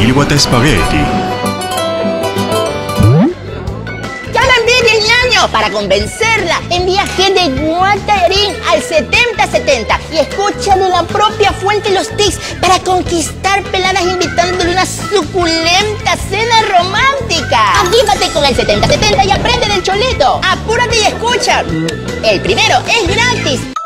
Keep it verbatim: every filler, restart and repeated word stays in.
Miliwatta Spaghetti. ¡Ya la envidies, ñaño! Para convencerla, envía G de Guatarín al setenta setenta y escucha de la propia fuente los tics para conquistar peladas invitándole una suculenta cena romántica. Avívate con el setenta setenta y aprende del cholito. Apúrate y escucha. El primero es gratis.